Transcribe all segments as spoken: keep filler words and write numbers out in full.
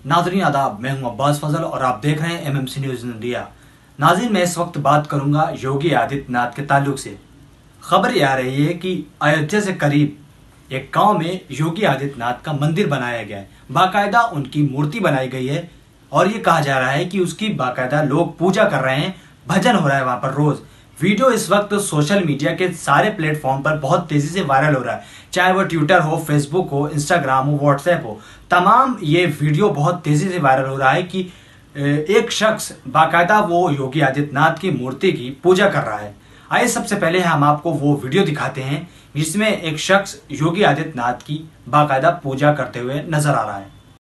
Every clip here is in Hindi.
नाज़रीन आदाब, मैं हूं अब्बास फजल और आप देख रहे हैं एमएमसी न्यूज़ इंडिया। नाज़रीन, मैं इस वक्त बात करूंगा योगी आदित्यनाथ के ताल्लुक से। खबर ये आ रही है कि अयोध्या से करीब एक गांव में योगी आदित्यनाथ का मंदिर बनाया गया है, बाकायदा उनकी मूर्ति बनाई गई है और ये कहा जा रहा है कि उसकी बाकायदा लोग पूजा कर रहे हैं, भजन हो रहा है वहां पर रोज। वीडियो इस वक्त सोशल मीडिया के सारे प्लेटफॉर्म पर बहुत तेजी से वायरल हो रहा है, चाहे वो ट्विटर हो, फेसबुक हो, इंस्टाग्राम हो, व्हाट्सएप हो, तमाम ये वीडियो बहुत तेजी से वायरल हो रहा है कि एक शख्स बाकायदा वो योगी आदित्यनाथ की मूर्ति की पूजा कर रहा है। आइए सबसे पहले हम आपको वो वीडियो दिखाते हैं जिसमें एक शख्स योगी आदित्यनाथ की बाकायदा पूजा करते हुए नजर आ रहा है।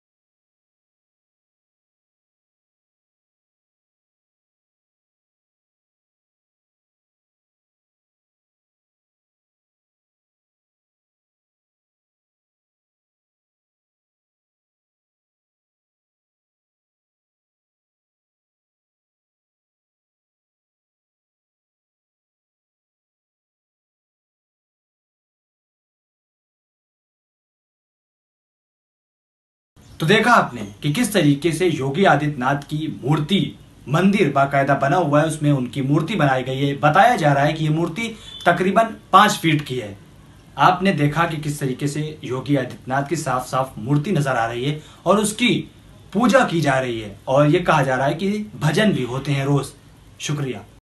तो देखा आपने कि किस तरीके से योगी आदित्यनाथ की मूर्ति, मंदिर बाकायदा बना हुआ है, उसमें उनकी मूर्ति बनाई गई है। बताया जा रहा है कि ये मूर्ति तकरीबन पांच फीट की है। आपने देखा कि किस तरीके से योगी आदित्यनाथ की साफ साफ मूर्ति नजर आ रही है और उसकी पूजा की जा रही है और ये कहा जा रहा है कि भजन भी होते हैं रोज। शुक्रिया।